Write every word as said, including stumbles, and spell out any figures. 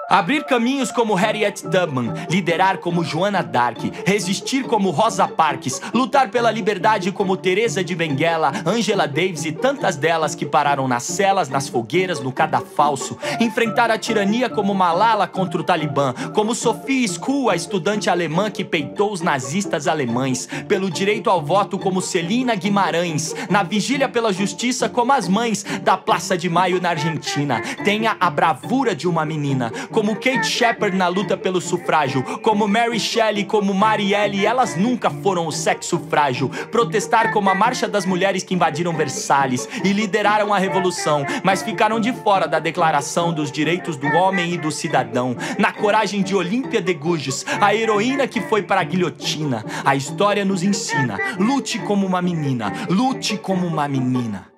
Abrir caminhos como Harriet Tubman, liderar como Joana Dark, resistir como Rosa Parks, lutar pela liberdade como Teresa de Benguela, Angela Davis e tantas delas que pararam nas celas, nas fogueiras, no cadafalso, enfrentar a tirania como Malala contra o Talibã, como Sophie School, a estudante alemã que peitou os nazistas alemães, pelo direito ao voto como Celina Guimarães, na vigília pela justiça como as mães da Praça de Maio na Argentina. Tenha a bravura de uma menina, como Kate Shepard na luta pelo sufrágio, como Mary Shelley, como Marielle, elas nunca foram o sexo frágil. Protestar como a marcha das mulheres que invadiram Versalhes e lideraram a revolução, mas ficaram de fora da declaração dos direitos do homem e do cidadão. Na coragem de Olímpia de Gouges, a heroína que foi para a guilhotina. A história nos ensina: lute como uma menina, lute como uma menina.